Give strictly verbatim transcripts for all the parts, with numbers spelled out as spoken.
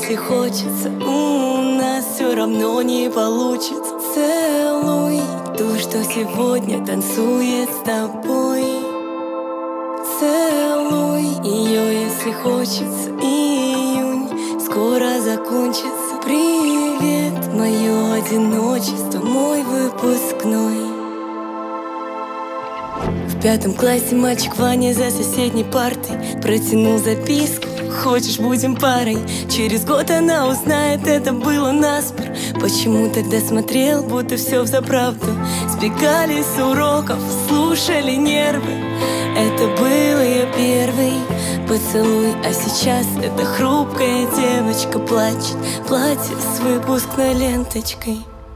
если хочется, у нас все равно не получится. Целуй ту, что сегодня танцует с тобой. Целуй ее, если хочется. Июнь скоро закончится. Привет, мое одиночество, мой выпускной. В пятом классе мальчик Ваня за соседней партой протянул записку: хочешь, будем парой? Через год она узнает, это было наспор. Почему тогда смотрел, будто все взаправду? Сбегали с уроков, слушали нервы. Это был ее первый поцелуй. А сейчас эта хрупкая девочка плачет, платье с выпускной ленточкой.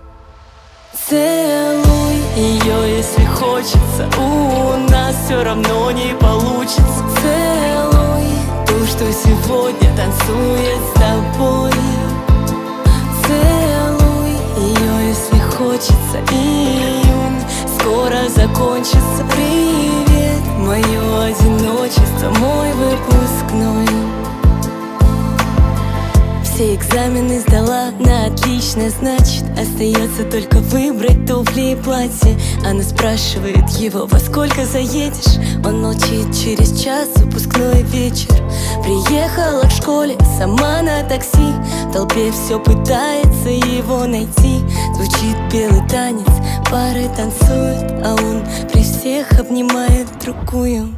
Целуй ее, если хочется, у нас все равно не получится. Целуй ту, что сегодня танцует с тобой. Целуй ее, если хочется. Июнь скоро закончится. Привет, мое одиночество, мой выпускной. Все экзамены сдала на отлично, значит, остается только выбрать туфли и платье. Она спрашивает его: во сколько заедешь? Он молчит. Через час выпускной вечер. Приехала к школе сама на такси. В толпе все пытается его найти. Звучит белый танец, пары танцуют, а он при всех обнимает другую.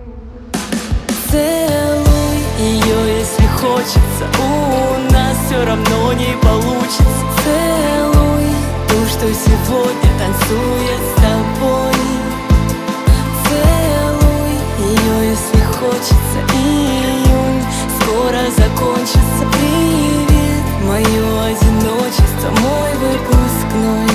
Целуй ее, если хочется, у нас все равно не получится. Целуй ту, что сегодня танцует с тобой. Целуй ее, если хочется. Июнь скоро закончится. Привет, мое одиночество, мой выпускной.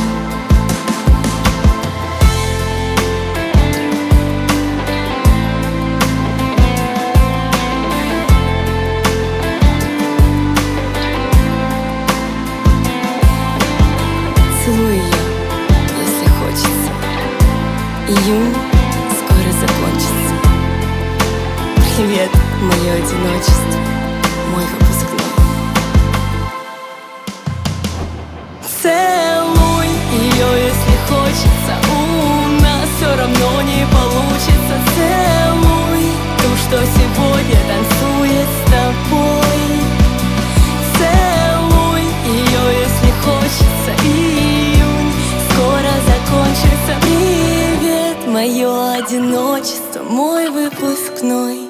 Целуй ее, если хочется. Июнь скоро закончится. Привет, мое одиночество, мой выпускной. Целуй ее, если хочется, у нас все равно не получится. Целуй ту, что сегодня танцует с тобой. Целуй ее, если хочется. Июнь скоро закончится. Привет, мое одиночество, мой выпускной.